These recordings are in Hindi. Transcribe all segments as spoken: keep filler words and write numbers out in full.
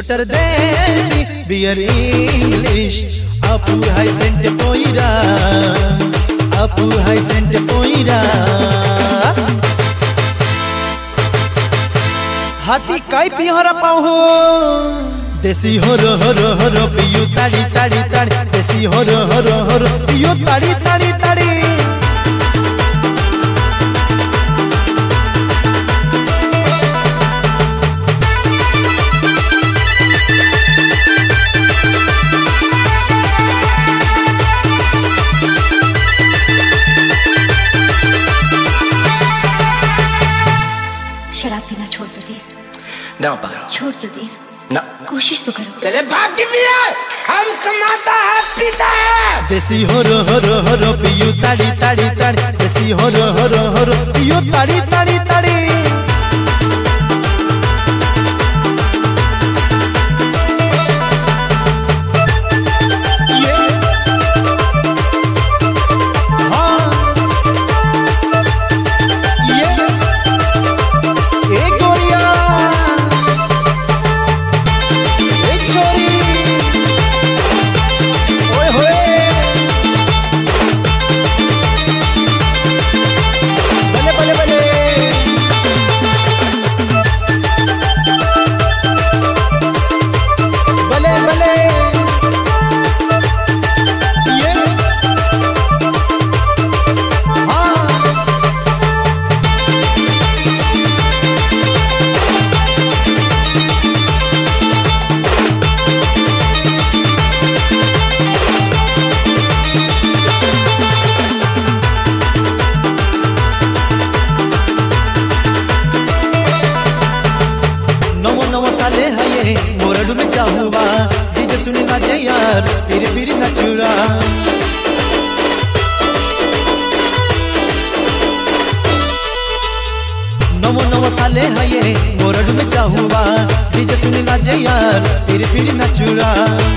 शूटर देसी बियर इंग्लिश अपू हाई सेंट पोईरा अपू हाई सेंट पोईरा हाथी काई पिहरा पाऊ देसी होरो होरो होरो पियू ताड़ी ताड़ी ताड़ी देसी होरो होरो होरो पियू ताड़ी ताड़ी ताड़ी शराब पीना छोड़ तो दे ना पारो छोड़ तो दे ना कोशिश तो करो। तेरे बाप की पिया हम कमाता है पीता है देसी होरो होरो होरो पियू ताड़ी ताड़ी ताड़ी देसी होरो होरो होरो पियू ताड़ी ताड़ी ताड़ी साले है मोरडू में चाहुआ डीजे सुनी नाचे यार फिर फिर नचुरा नमो नमो साले है मोरडू में चाहुआ डीजे सुनी नाचे यार फिर फिर नचुरा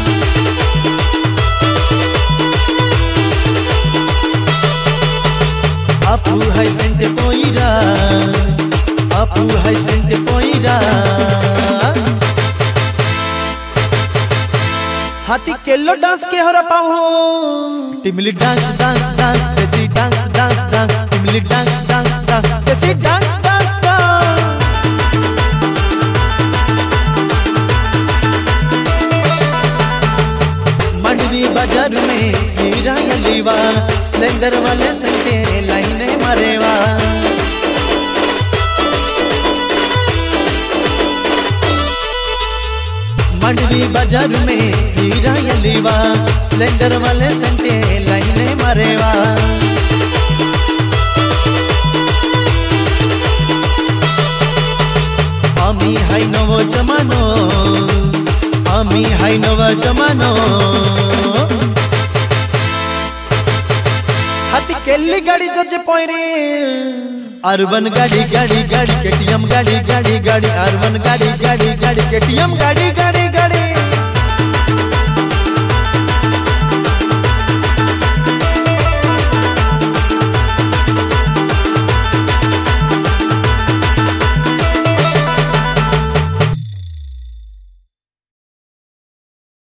अपू है सेंट पोईरा अपू है सेंट पोईरा हाथी केलो डांस के हरा पाऊ टिमली डांस डांस डांस तेजी डांस डांस डांस टिमली डांस डांस डांस तेजी डांस डांस डांस मंडवी बाजार में हीरा यलीवा स्प्लेंडर वाले संटे लाइन मारेवा मंडवी बाजार में हीरा यलीवा स्प्लेंडर वाले संटे लाइन मारेवा आमी हाई नवो जमानो आमी हाई नवो जमानो हाथी केली गाड़ी जोजे पोईरे अर्बन गाड़ी गाड़ी गाड़ी केटीएम गाड़ी गाड़ी गाड़ी अर्बन गाड़ी गाड़ी गाड़ी केटीएम गाड़ी गाड़ी गाड़ी